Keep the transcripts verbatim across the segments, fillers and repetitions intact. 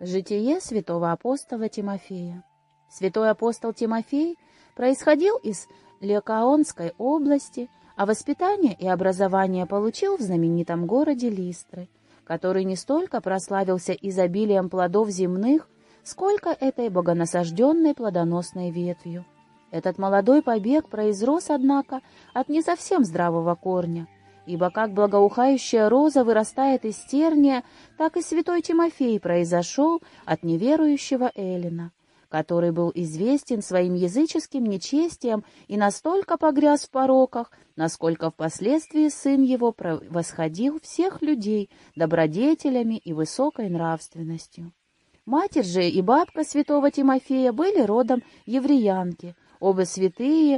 Житие святого апостола Тимофея. Святой апостол Тимофей происходил из Ликаонской области, а воспитание и образование получил в знаменитом городе Листры, который не столько прославился изобилием плодов земных, сколько этой богонасажденной плодоносной ветвью. Этот молодой побег произрос, однако, от не совсем здравого корня, ибо как благоухающая роза вырастает из терния, так и святой Тимофей произошел от неверующего эллина, который был известен своим языческим нечестием и настолько погряз в пороках, насколько впоследствии сын его превосходил всех людей добродетелями и высокой нравственностью. Матерь же и бабка святого Тимофея были родом евреянки, оба святые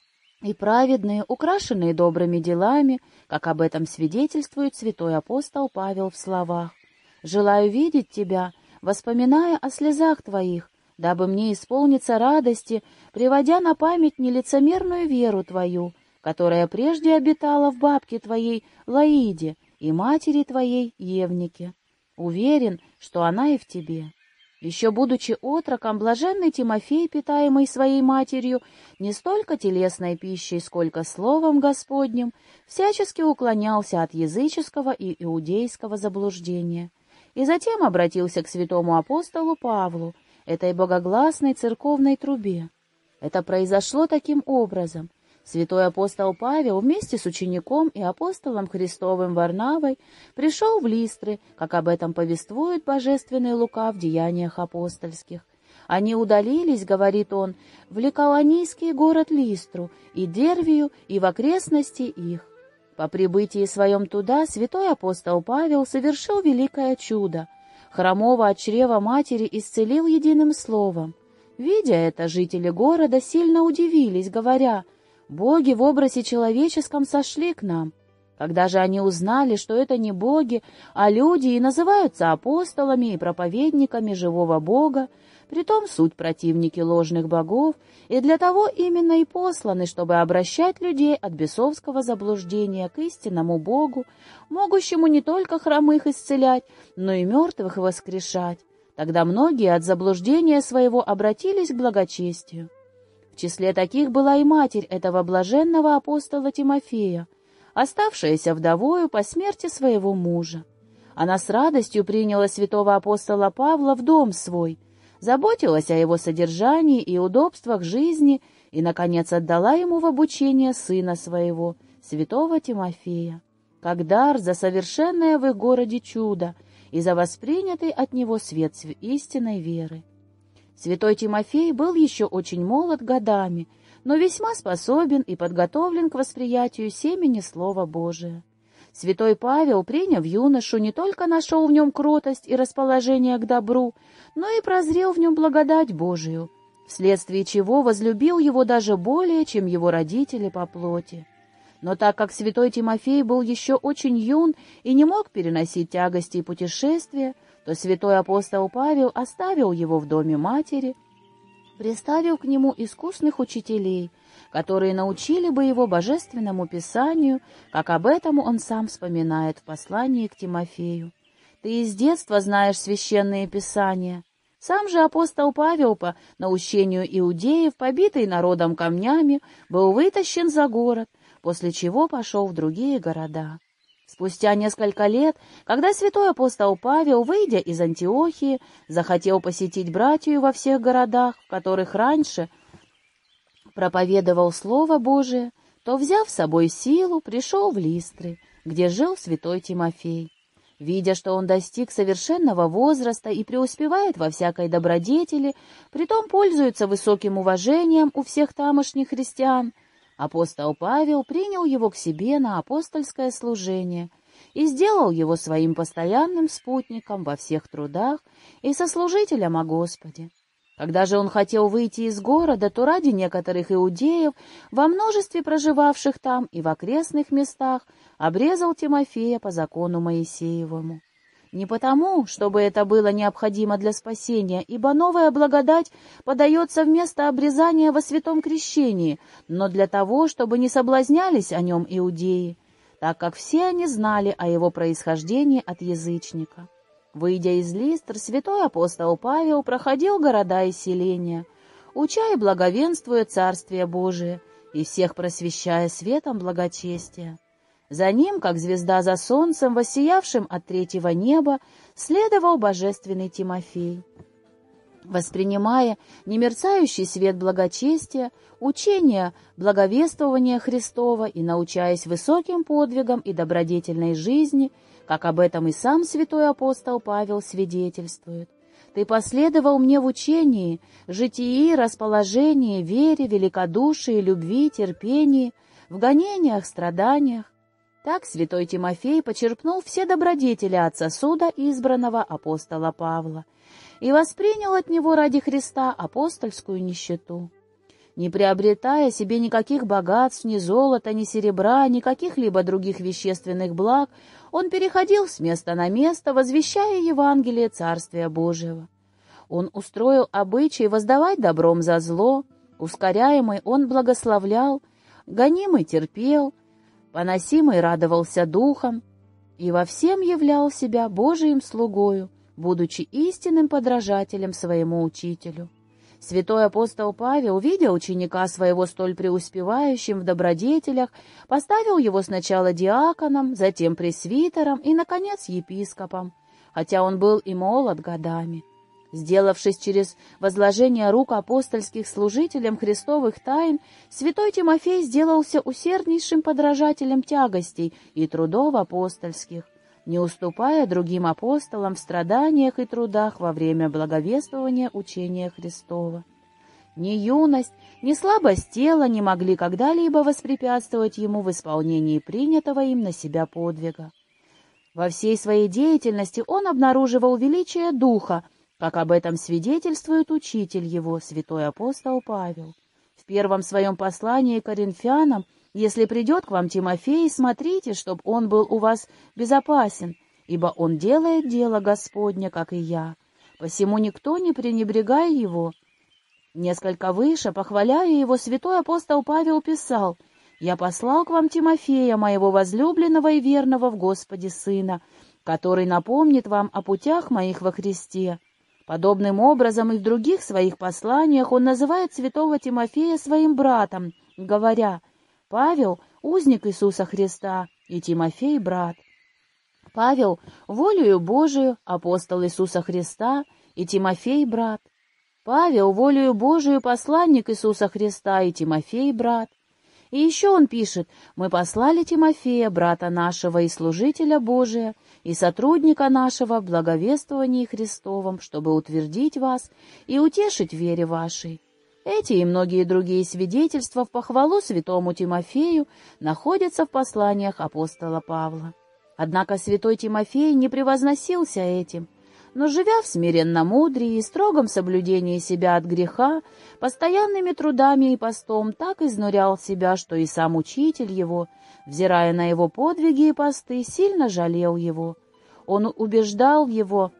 и праведные, украшенные добрыми делами, как об этом свидетельствует святой апостол Павел в словах: «Желаю видеть тебя, воспоминая о слезах твоих, дабы мне исполниться радости, приводя на память нелицемерную веру твою, которая прежде обитала в бабке твоей Лаиде и матери твоей Евнике. Уверен, что она и в тебе». Еще будучи отроком, блаженный Тимофей, питаемый своей матерью не столько телесной пищей, сколько словом Господним, всячески уклонялся от языческого и иудейского заблуждения, и затем обратился к святому апостолу Павлу, этой богогласной церковной трубе. Это произошло таким образом. Святой апостол Павел вместе с учеником и апостолом Христовым Варнавой пришел в Листры, как об этом повествует божественный Лука в Деяниях апостольских. Они удалились, говорит он, в ликаонийский город Листру и Дервию и в окрестности их. По прибытии своем туда святой апостол Павел совершил великое чудо. Хромого от чрева матери исцелил единым словом. Видя это, жители города сильно удивились, говоря: «Боги в образе человеческом сошли к нам». Когда же они узнали, что это не боги, а люди, и называются апостолами и проповедниками живого Бога, притом суть противники ложных богов, и для того именно и посланы, чтобы обращать людей от бесовского заблуждения к истинному Богу, могущему не только хромых исцелять, но и мертвых воскрешать, тогда многие от заблуждения своего обратились к благочестию. В числе таких была и матерь этого блаженного апостола Тимофея, оставшаяся вдовою по смерти своего мужа. Она с радостью приняла святого апостола Павла в дом свой, заботилась о его содержании и удобствах жизни и, наконец, отдала ему в обучение сына своего, святого Тимофея, как дар за совершенное в их городе чудо и за воспринятый от него свет истинной веры. Святой Тимофей был еще очень молод годами, но весьма способен и подготовлен к восприятию семени Слова Божия. Святой Павел, приняв юношу, не только нашел в нем кротость и расположение к добру, но и прозрел в нем благодать Божию, вследствие чего возлюбил его даже более, чем его родители по плоти. Но так как святой Тимофей был еще очень юн и не мог переносить тягости и путешествия, то святой апостол Павел оставил его в доме матери, приставил к нему искусных учителей, которые научили бы его божественному писанию, как об этом он сам вспоминает в послании к Тимофею. «Ты из детства знаешь священные писания». Сам же апостол Павел по наущению иудеев, побитый народом камнями, был вытащен за город, после чего пошел в другие города. Спустя несколько лет, когда святой апостол Павел, выйдя из Антиохии, захотел посетить братью во всех городах, в которых раньше проповедовал Слово Божие, то, взяв с собой силу, пришел в Листры, где жил святой Тимофей. Видя, что он достиг совершенного возраста и преуспевает во всякой добродетели, притом пользуется высоким уважением у всех тамошних христиан, апостол Павел принял его к себе на апостольское служение и сделал его своим постоянным спутником во всех трудах и сослужителем о Господе. Когда же он хотел выйти из города, то ради некоторых иудеев, во множестве проживавших там и в окрестных местах, обрезал Тимофея по закону Моисеевому. Не потому, чтобы это было необходимо для спасения, ибо новая благодать подается вместо обрезания во святом крещении, но для того, чтобы не соблазнялись о нем иудеи, так как все они знали о его происхождении от язычника. Выйдя из Листр, святой апостол Павел проходил города и селения, уча и благовенствуя Царствие Божие, и всех просвещая светом благочестия. За ним, как звезда за солнцем, воссиявшим от третьего неба, следовал божественный Тимофей. Воспринимая немерцающий свет благочестия, учение благовествования Христова и научаясь высоким подвигам и добродетельной жизни, как об этом и сам святой апостол Павел свидетельствует, «Ты последовал мне в учении, житии, расположении, вере, великодушии, любви, терпении, в гонениях, страданиях». Так святой Тимофей почерпнул все добродетели от сосуда избранного апостола Павла и воспринял от него ради Христа апостольскую нищету. Не приобретая себе никаких богатств, ни золота, ни серебра, ни каких-либо других вещественных благ, он переходил с места на место, возвещая Евангелие Царствия Божьего. Он устроил обычай воздавать добром за зло, ускоряемый он благословлял, гонимый терпел, поносимый радовался духом и во всем являл себя Божиим слугою, будучи истинным подражателем своему учителю. Святой апостол Павел, видя ученика своего столь преуспевающим в добродетелях, поставил его сначала диаконом, затем пресвитером и, наконец, епископом, хотя он был и молод годами. Сделавшись через возложение рук апостольских служителям Христовых тайн, святой Тимофей сделался усерднейшим подражателем тягостей и трудов апостольских, не уступая другим апостолам в страданиях и трудах во время благовествования учения Христова. Ни юность, ни слабость тела не могли когда-либо воспрепятствовать ему в исполнении принятого им на себя подвига. Во всей своей деятельности он обнаруживал величие духа, как об этом свидетельствует учитель его, святой апостол Павел. В первом своем послании к Коринфянам: «Если придет к вам Тимофей, смотрите, чтоб он был у вас безопасен, ибо он делает дело Господне, как и я. Посему никто не пренебрегай его». Несколько выше, похваляя его, святой апостол Павел писал: «Я послал к вам Тимофея, моего возлюбленного и верного в Господе сына, который напомнит вам о путях моих во Христе». Подобным образом и в других своих посланиях он называет святого Тимофея своим братом, говоря: «Павел — узник Иисуса Христа, и Тимофей — брат». Павел — волею Божию, апостол Иисуса Христа, и Тимофей — брат. Павел — волею Божию, посланник Иисуса Христа, и Тимофей — брат. И еще он пишет: «Мы послали Тимофея, брата нашего и служителя Божия, и сотрудника нашего в благовествовании Христовом, чтобы утвердить вас и утешить в вере вашей». Эти и многие другие свидетельства в похвалу святому Тимофею находятся в посланиях апостола Павла. Однако святой Тимофей не превозносился этим, но, живя в смиренномудрии и строгом соблюдении себя от греха, постоянными трудами и постом так изнурял себя, что и сам учитель его, взирая на его подвиги и посты, сильно жалел его. Он убеждал его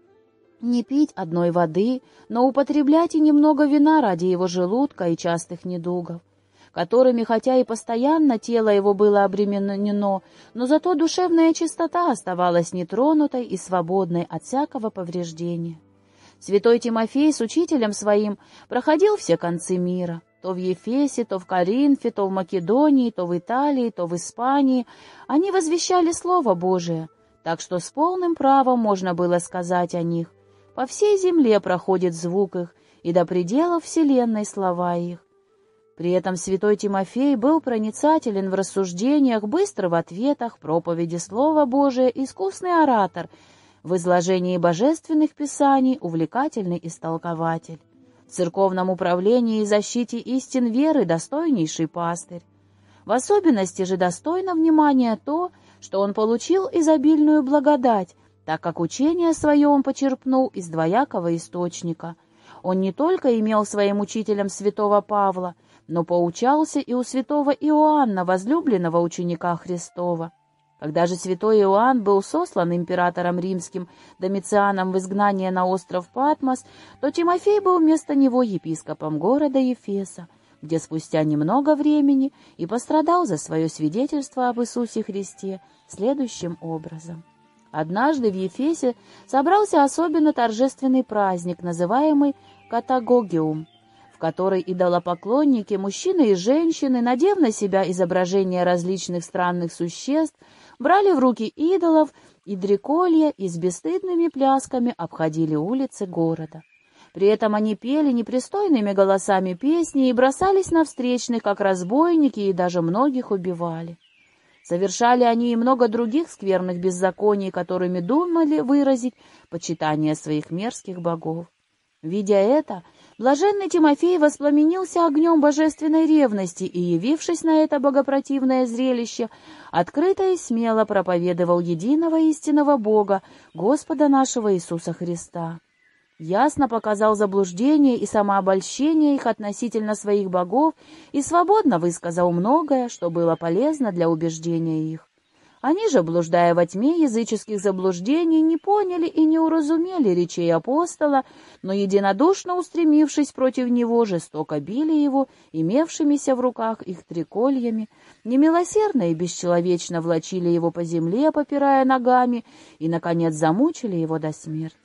не пить одной воды, но употреблять и немного вина ради его желудка и частых недугов, которыми, хотя и постоянно тело его было обременено, но зато душевная чистота оставалась нетронутой и свободной от всякого повреждения. Святой Тимофей с учителем своим проходил все концы мира, то в Ефесе, то в Коринфе, то в Македонии, то в Италии, то в Испании. Они возвещали Слово Божие, так что с полным правом можно было сказать о них: «По всей земле проходит звук их, и до пределов вселенной слова их». При этом святой Тимофей был проницателен в рассуждениях, быстр в ответах, проповеди Слова Божия, искусный оратор, в изложении божественных писаний увлекательный истолкователь, в церковном управлении и защите истин веры достойнейший пастырь. В особенности же достойно внимания то, что он получил изобильную благодать, так как учение свое он почерпнул из двоякого источника. Он не только имел своим учителем святого Павла, но поучался и у святого Иоанна, возлюбленного ученика Христова. Когда же святой Иоанн был сослан императором римским Домицианом в изгнание на остров Патмос, то Тимофей был вместо него епископом города Ефеса, где спустя немного времени и пострадал за свое свидетельство об Иисусе Христе следующим образом. Однажды в Ефесе собрался особенно торжественный праздник, называемый Катагогиум, в который идолопоклонники, мужчины и женщины, надев на себя изображения различных странных существ, брали в руки идолов и дреколья и с бесстыдными плясками обходили улицы города. При этом они пели непристойными голосами песни и бросались на встречных, как разбойники, и даже многих убивали. Совершали они и много других скверных беззаконий, которыми думали выразить почитание своих мерзких богов. Видя это, блаженный Тимофей воспламенился огнем божественной ревности и, явившись на это богопротивное зрелище, открыто и смело проповедовал единого истинного Бога, Господа нашего Иисуса Христа. Ясно показал заблуждение и самообольщение их относительно своих богов и свободно высказал многое, что было полезно для убеждения их. Они же, блуждая во тьме языческих заблуждений, не поняли и не уразумели речей апостола, но, единодушно устремившись против него, жестоко били его, имевшимися в руках их трикольями, немилосердно и бесчеловечно влачили его по земле, попирая ногами, и, наконец, замучили его до смерти.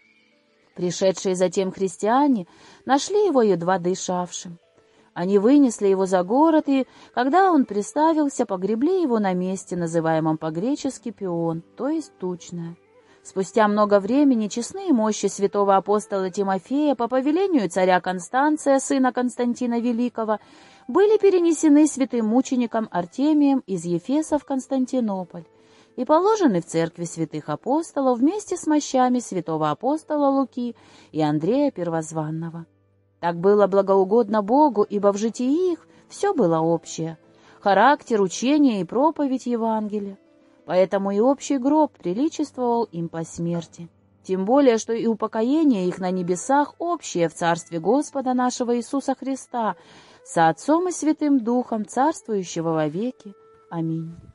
Пришедшие затем христиане нашли его едва дышавшим. Они вынесли его за город, и, когда он приставился, погребли его на месте, называемом по-гречески Пион, то есть Тучное. Спустя много времени честные мощи святого апостола Тимофея по повелению царя Констанция, сына Константина Великого, были перенесены святым мучеником Артемием из Ефеса в Константинополь и положены в церкви святых апостолов вместе с мощами святого апостола Луки и Андрея Первозванного. Так было благоугодно Богу, ибо в житии их все было общее — характер, учение и проповедь Евангелия. Поэтому и общий гроб приличествовал им по смерти. Тем более, что и упокоение их на небесах общее в Царстве Господа нашего Иисуса Христа, со Отцом и Святым Духом, царствующего во веки. Аминь.